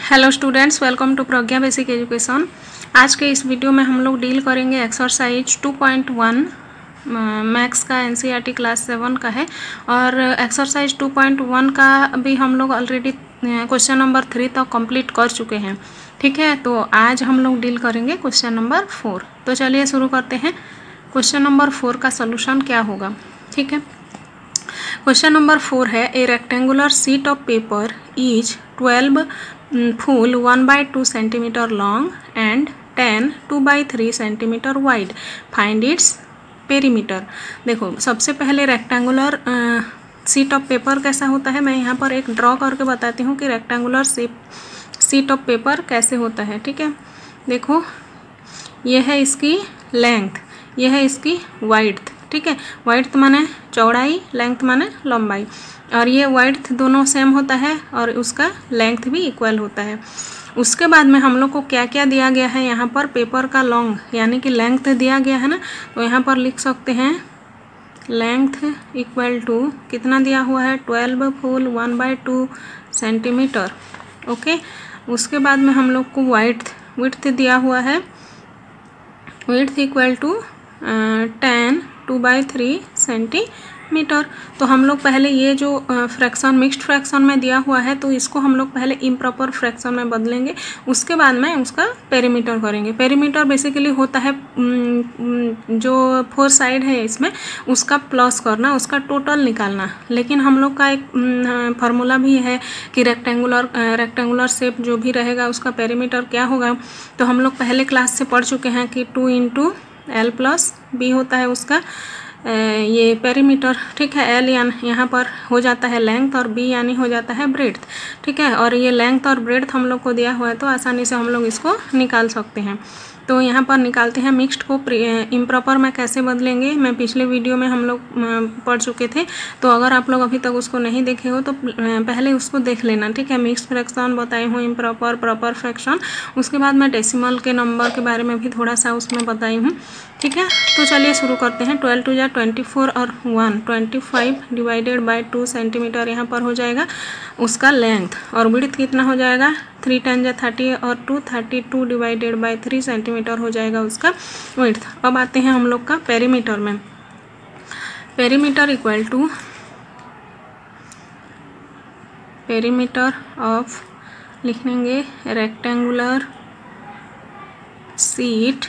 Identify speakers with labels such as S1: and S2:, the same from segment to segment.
S1: Hello students, welcome to Pragya basic education. आज के इस वीडियो में हम लोग डील करेंगे एक्सरसाइज 2.1 मैथ्स का, एनसीईआरटी क्लास 7 का है। और एक्सरसाइज 2.1 का भी हम लोग ऑलरेडी क्वेश्चन नंबर 3 तक कंप्लीट कर चुके हैं। ठीक है, तो आज हम लोग डील करेंगे क्वेश्चन नंबर 4। तो चलिए शुरू करते हैं। क्वेश्चन नंबर 4 का सोल्यूशन क्या होगा। ठीक है, क्वेश्चन नंबर 4 है, a rectangular sheet of paper is 12 full 1/2 centimeter long and 10 2/3 centimeter wide. Find its perimeter. देखो, सबसे पहले रेक्टेंगुलर शीट ऑफ पेपर कैसा होता है, मैं यहाँ पर एक ड्रॉ करके बताती हूँ कि रेक्टेंगुलर शीट ऑफ पेपर कैसे होता है। ठीक है, देखो ये है इसकी लेंथ, ये है इसकी वाइड्थ। ठीक है, वाइड्थ माने चौड़ाई, लेंथ माने लंबाई, और ये वाइड्थ दोनों सेम होता है और उसका लेंथ भी इक्वल होता है। उसके बाद में हम लोग को क्या क्या दिया गया है, यहाँ पर पेपर का लॉन्ग यानी कि लेंथ दिया गया है ना, तो यहाँ पर लिख सकते हैं लेंथ इक्वल टू कितना दिया हुआ है, 12 फुल 1/2 सेंटीमीटर। ओके, उसके बाद में हम लोग को विड्थ दिया हुआ है, विड्थ इक्वल टू 10 2/3 सेंटीमीटर। तो हम लोग पहले ये जो फ्रैक्शन मिक्स्ड फ्रैक्शन में दिया हुआ है, तो इसको हम लोग पहले इम्प्रॉपर फ्रैक्शन में बदलेंगे, उसके बाद में उसका पेरीमीटर करेंगे। पेरीमीटर बेसिकली होता है जो 4 साइड है इसमें उसका प्लस करना, उसका टोटल निकालना। लेकिन हम लोग का एक फार्मूला भी है कि रेक्टेंगुलर शेप जो भी रहेगा उसका पेरीमीटर क्या होगा, तो हम लोग पहले क्लास से पढ़ चुके हैं कि 2 × L + B होता है उसका ये पेरीमीटर। ठीक है, L यानी यहाँ पर हो जाता है लेंथ और B यानी हो जाता है ब्रेड्थ। ठीक है, और ये लेंथ और ब्रेड्थ हम लोग को दिया हुआ है, तो आसानी से हम लोग इसको निकाल सकते हैं। तो यहाँ पर निकालते हैं। मिक्स्ड को इम्प्रॉपर में कैसे बदलेंगे, मैं पिछले वीडियो में हम लोग पढ़ चुके थे, तो अगर आप लोग अभी तक उसको नहीं देखे हो तो पहले उसको देख लेना। ठीक है, मिक्स्ड फ्रैक्शन बताई हूँ, इम्प्रॉपर, प्रॉपर फ्रैक्शन, उसके बाद मैं डेसिमल के नंबर के बारे में भी थोड़ा सा उसमें बताई हूँ। ठीक है, तो चलिए शुरू करते हैं। 12 × 2 = 24 और 1 25 / 2 सेंटीमीटर यहाँ पर हो जाएगा उसका लेंथ, और विड्थ कितना हो जाएगा, 3 × 30 और 2 32 / 3 सेंटीमीटर हो जाएगा उसका विड्थ। अब आते हैं हम लोग का पेरीमीटर में। Perimeter equal to perimeter of लिख लेंगे rectangular sheet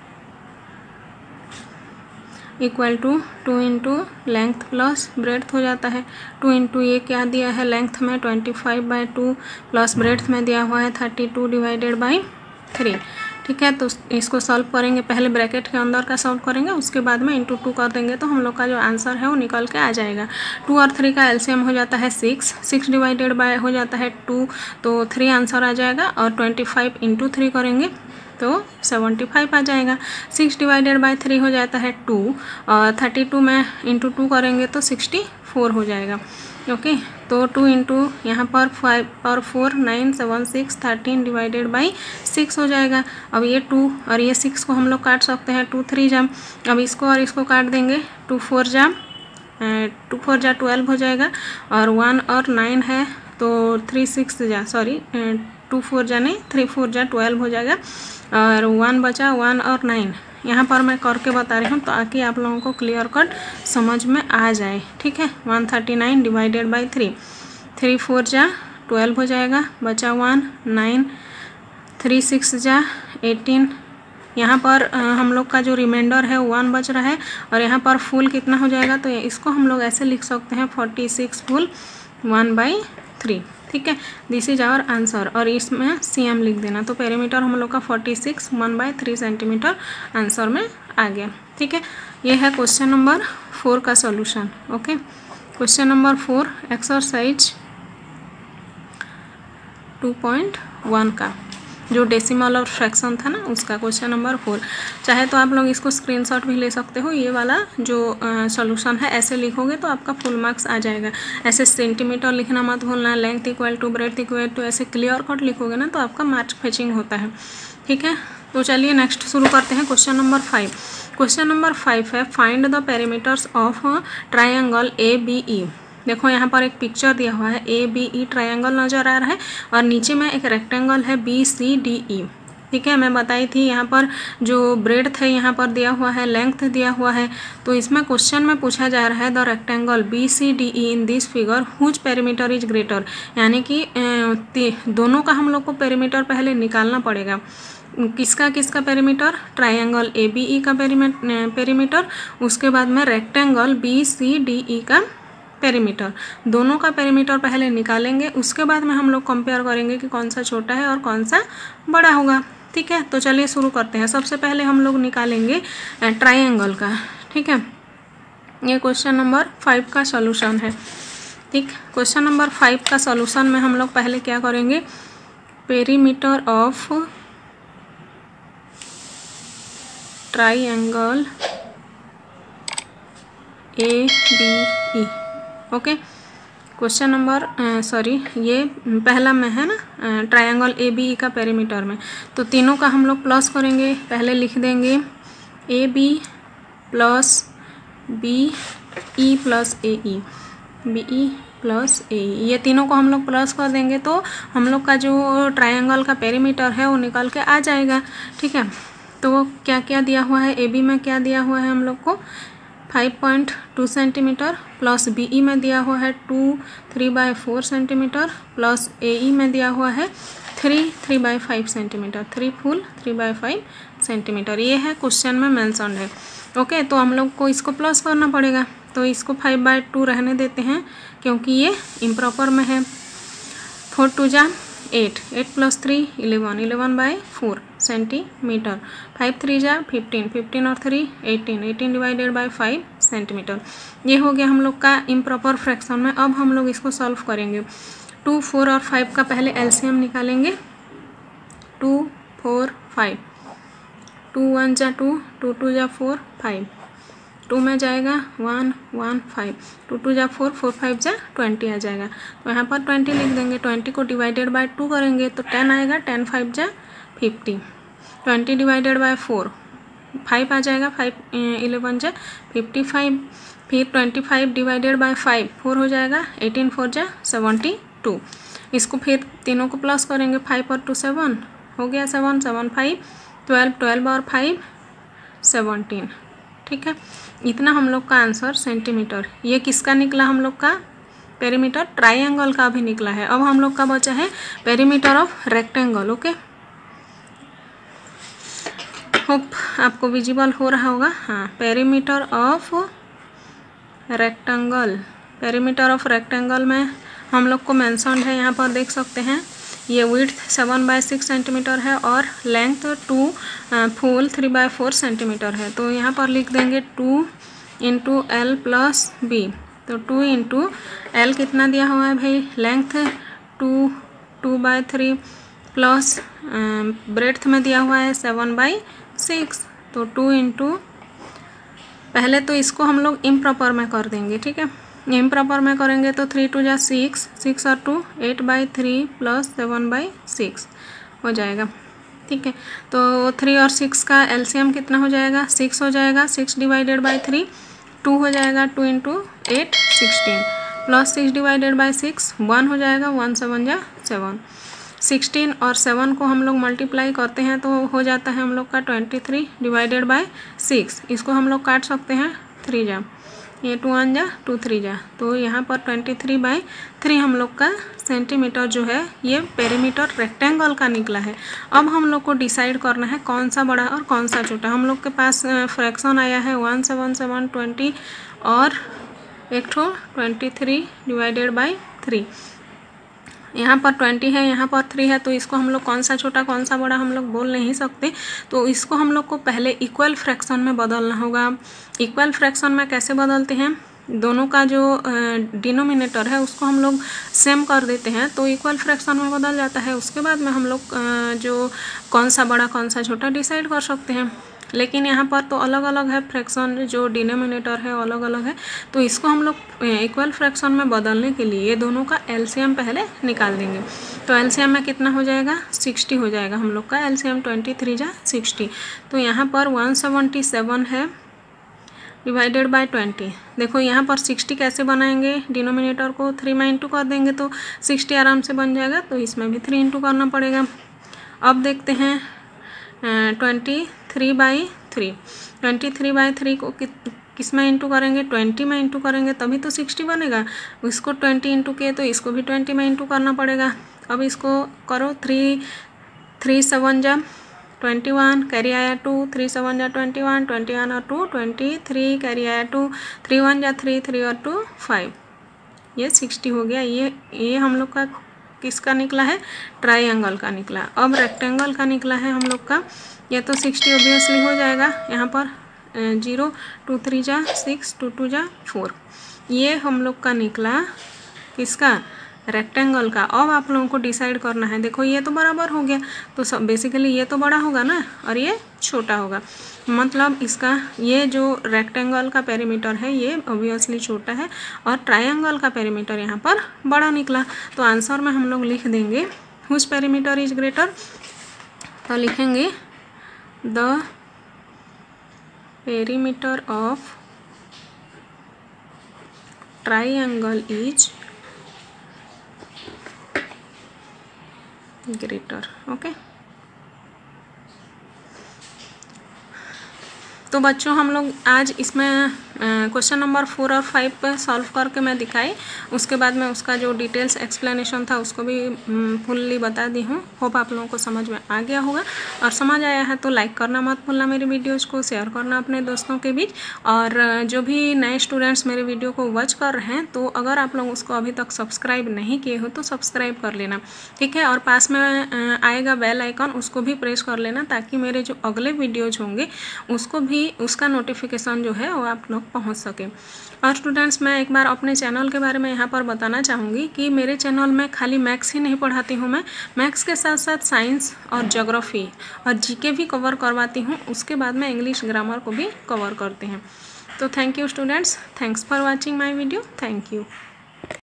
S1: equal to 2 × length plus breadth हो जाता है। 2 × ये क्या दिया है लेंथ में 25/2 प्लस ब्रेड्थ में दिया हुआ है 32 / 3। ठीक है, तो इसको सॉल्व करेंगे, पहले ब्रैकेट के अंदर का सॉल्व करेंगे, उसके बाद में × 2 कर देंगे, तो हम लोग का जो आंसर है वो निकल के आ जाएगा। 2 और 3 का एलसीएम हो जाता है 6 डिवाइडेड बाय हो जाता है 2, तो 3 आंसर आ जाएगा। और 25 × 3 करेंगे तो 75 आ जाएगा। 6 डिवाइडेड बाय 3 हो जाता है 2, और 32 में × 2 करेंगे तो 64 हो जाएगा। ओके, तो 2 × यहाँ पर 5 और 4 9 7 6 13 डिवाइडेड बाई 6 हो जाएगा। अब ये 2 और ये 6 को हम लोग काट सकते हैं, 2 3 जा, अब इसको और इसको काट देंगे, 2 4 जा 12 हो जाएगा, और 1 और 9 है तो 3 6 जा 2 4 जा नहीं 3 4 जा 12 हो जाएगा, और 1 बचा 1 और 9 यहाँ पर मैं करके बता रही हूँ ताकि आप लोगों को क्लियर कट समझ में आ जाए। ठीक है, 139 डिवाइडेड बाई 3, 3 4 जा 12 हो जाएगा, बचा 1 9 3 6 जा 18। यहाँ पर हम लोग का जो रिमाइंडर है 1 बच रहा है, और यहाँ पर फुल कितना हो जाएगा, तो इसको हम लोग ऐसे लिख सकते हैं 46 फुल 1/3। ठीक है, दिस इज आवर आंसर, और इसमें CM लिख देना। तो पेरीमीटर हम लोग का 46 1/3 सेंटीमीटर आंसर में आ गया। ठीक है, ये है क्वेश्चन नंबर 4 का solution. Okay, question number 4 exercise 2.1 का जो डेसिमल और फ्रैक्शन था ना, उसका क्वेश्चन नंबर 4। चाहे तो आप लोग इसको स्क्रीनशॉट भी ले सकते हो, ये वाला जो सॉल्यूशन है ऐसे लिखोगे तो आपका फुल मार्क्स आ जाएगा। ऐसे सेंटीमीटर लिखना मत भूलना, length equal to breadth equal to, ऐसे क्लियर कट लिखोगे ना तो आपका मार्क्स फेचिंग होता है। ठीक है, तो चलिए नेक्स्ट शुरू करते हैं। Question number 5। क्वेश्चन नंबर 5 है, find the perimeters of triangle ABE। देखो यहाँ पर एक पिक्चर दिया हुआ है, ABE ट्रायंगल नज़र आ रहा है और नीचे में एक रेक्टेंगल है BCDE। ठीक है, मैं बताई थी यहाँ पर जो ब्रेड्थ है यहाँ पर दिया हुआ है, लेंथ दिया हुआ है। तो इसमें क्वेश्चन में पूछा जा रहा है the rectangle BCDE in this figure whose perimeter is greater, यानी कि दोनों का हम लोग को पेरीमीटर पहले निकालना पड़ेगा। किसका किसका पेरीमीटर? ट्रायंगल ABE का पेरीमीटर, उसके बाद में रेक्टेंगल BCDE का पेरीमीटर। दोनों का पेरीमीटर पहले निकालेंगे, उसके बाद में हम लोग कंपेयर करेंगे कि कौन सा छोटा है और कौन सा बड़ा होगा। ठीक है, तो चलिए शुरू करते हैं। सबसे पहले हम लोग निकालेंगे ट्रायंगल का। ठीक है, ये क्वेश्चन नंबर 5 का सॉल्यूशन है। ठीक, क्वेश्चन नंबर 5 का सॉल्यूशन में हम लोग पहले क्या करेंगे, perimeter of triangle ABE। Okay, question number ये पहला में है ना, ट्रायंगल ABE का पेरीमीटर में। तो तीनों का हम लोग प्लस करेंगे। पहले लिख देंगे AB plus BE plus AE, BE plus AE, ये तीनों को हम लोग प्लस कर देंगे तो हम लोग का जो ट्रायंगल का पेरीमीटर है वो निकल के आ जाएगा। ठीक है, तो क्या क्या दिया हुआ है, AB में क्या दिया हुआ है हम लोग को 5.2 सेंटीमीटर, प्लस BE में दिया हुआ है 3/4 सेंटीमीटर, प्लस AE में दिया हुआ है 3/5 सेंटीमीटर, 3 फुल 3/5 सेंटीमीटर। ये है क्वेश्चन में मेंशन्ड है। ओके, तो हम लोग को इसको प्लस करना पड़ेगा, तो इसको 5/2 रहने देते हैं क्योंकि ये इम्प्रॉपर में है। 4 2 जा 8, 8 प्लस 3 11, 11/4 सेंटीमीटर, 5 3 जा 15, 15 और 3 18, 18 डिवाइडेड बाय 5 सेंटीमीटर। ये हो गया हम लोग का इम्प्रॉपर फ्रैक्शन में। अब हम लोग इसको सॉल्व करेंगे। 2 4 और 5 का पहले एलसीएम निकालेंगे। 2 4 5, 2 1 जा 2, 2 2 जा 4 5, 2 में जाएगा 1 1 5, 2 2 जा 4, 4 5 जा 20 आ जाएगा। तो यहाँ पर 20 लिख देंगे। 20 को डिवाइडेड बाय 2 करेंगे तो 10 आएगा, 10 5 जा 50, 20 डिवाइडेड बाय 4 5 आ जाएगा, 5 11 जा 55, फिर 25 डिवाइडेड बाय 5 4 हो जाएगा, 18 4 जा 72। इसको फिर तीनों को प्लस करेंगे, 5 और 2 7 हो गया, 7 7 5 12, 12 और 5 17। ठीक है, इतना हम लोग का आंसर सेंटीमीटर। ये किसका निकला हम लोग का पेरीमीटर? ट्रायंगल का भी निकला है। अब हम लोग का बचा है perimeter of rectangle. Okay, hope आपको विजिबल हो रहा होगा। हाँ, perimeter of rectangle, perimeter of rectangle में हम लोग को मेंशन्ड है, यहाँ पर देख सकते हैं। ये विड्थ 7/6 सेंटीमीटर है और लेंथ 2 फुल 3/4 सेंटीमीटर है। तो यहाँ पर लिख देंगे 2 × L प्लस B। तो 2 × L कितना दिया हुआ है भाई, लेंथ 2/3 प्लस ब्रेड्थ में दिया हुआ है 7/6। तो 2 × पहले तो इसको हम लोग इम्प्रॉपर में कर देंगे। ठीक है, इम्प्रॉपर में करेंगे तो 3 2 जा 6, 6 और 2 8/3 प्लस 7/6 हो जाएगा। ठीक है, तो 3 और 6 का एलसीएम कितना हो जाएगा, 6 हो जाएगा। 6 डिवाइडेड बाय 3 2 हो जाएगा, 2 × 8 16, प्लस 6 डिवाइडेड बाय 6 1 हो जाएगा, 1 7 जा 7। 16 और 7 को हम लोग मल्टीप्लाई करते हैं तो हो जाता है हम लोग का 23 डिवाइडेड बाय 6। इसको हम लोग काट सकते हैं 3 जा, ये 2 1 जा 2 3 जा। तो यहाँ पर 23/3 हम लोग का सेंटीमीटर जो है ये पेरीमीटर रेक्टेंगल का निकला है। अब हम लोग को डिसाइड करना है कौन सा बड़ा और कौन सा छोटा। हम लोग के पास फ्रैक्शन आया है 1 7 7 20 और एक ठो 23 डिवाइडेड बाय 3। यहाँ पर 20 है, यहाँ पर 3 है, तो इसको हम लोग कौन सा छोटा कौन सा बड़ा हम लोग बोल नहीं सकते। तो इसको हम लोग को पहले इक्वल फ्रैक्शन में बदलना होगा। इक्वल फ्रैक्शन में कैसे बदलते हैं, दोनों का जो डिनोमिनेटर है उसको हम लोग सेम कर देते हैं तो इक्वल फ्रैक्शन में बदल जाता है। उसके बाद में हम लोग जो कौन सा बड़ा कौन सा छोटा डिसाइड कर सकते हैं। लेकिन यहाँ पर तो अलग अलग है फ्रैक्शन, जो डिनोमिनेटर है अलग अलग है। तो इसको हम लोग इक्वल फ्रैक्शन में बदलने के लिए दोनों का एलसीएम पहले निकाल देंगे। तो एलसीएम में कितना हो जाएगा, 60 हो जाएगा हम लोग का एलसीएम। 23 जा 60। तो यहाँ पर 177 है, डिवाइडेड बाय 20। देखो यहाँ पर 60 कैसे बनाएंगे, डिनोमिनेटर को 3 में इंटू कर देंगे तो 60 आराम से बन जाएगा, तो इसमें भी 3 इंटू करना पड़ेगा। अब देखते हैं 23/3। 23/3 को किस में इंटू करेंगे, 20 में इंटू करेंगे तभी तो 60 बनेगा। इसको 20 इंटू किए तो इसको भी 20 में इंटू करना पड़ेगा। अब इसको करो, 3 7 जा 21, कैरी आया 2, 3 7 जा 21, 21 और 2 23, कैरी आया 2, 3 1 जा 3, 3 और 2 5, ये 60 हो गया। ये हम लोग का किसका निकला है, ट्राइंगल का निकला। अब रेक्टेंगल का निकला है हम लोग का, ये तो 60 ऑब्वियसली हो जाएगा। यहाँ पर 0 2 3 जा 6, 2 2 जा 4, ये हम लोग का निकला किसका, रेक्टेंगल का। अब आप लोगों को डिसाइड करना है, देखो ये तो बराबर हो गया, तो सब बेसिकली ये तो बड़ा होगा ना और ये छोटा होगा, मतलब इसका ये जो रेक्टेंगल का पेरीमीटर है ये ऑब्वियसली छोटा है और ट्रायंगल का पेरीमीटर यहाँ पर बड़ा निकला। तो आंसर में हम लोग लिख देंगे व्हिच पेरीमीटर इज ग्रेटर, तो लिखेंगे the perimeter of triangle is greater. Okay, तो बच्चों हम लोग आज इसमें क्वेश्चन नंबर 4 और 5 पर सॉल्व करके मैं दिखाई, उसके बाद में उसका जो डिटेल्स एक्सप्लेनेशन था उसको भी फुल्ली बता दी हूँ। होप आप लोगों को समझ में आ गया होगा, और समझ आया है तो लाइक करना मत भूलना, मेरी वीडियोज़ को शेयर करना अपने दोस्तों के बीच। और जो भी नए स्टूडेंट्स मेरे वीडियो को वॉच कर रहे हैं, तो अगर आप लोग उसको अभी तक सब्सक्राइब नहीं किए हो तो सब्सक्राइब कर लेना, ठीक है। और पास में आएगा बेल आइकन, उसको भी प्रेस कर लेना, ताकि मेरे जो अगले वीडियोज़ होंगे उसको भी उसका नोटिफिकेशन जो है वो आप लोग पहुंच सके। और स्टूडेंट्स, मैं एक बार अपने चैनल के बारे में यहाँ पर बताना चाहूँगी कि मेरे चैनल में खाली मैथ्स ही नहीं पढ़ाती हूँ, मैं मैथ्स के साथ साथ साइंस और ज्योग्राफी और जीके भी कवर करवाती हूँ, उसके बाद में इंग्लिश ग्रामर को भी कवर करते हैं। तो thank you students, thanks for watching my video, thank you.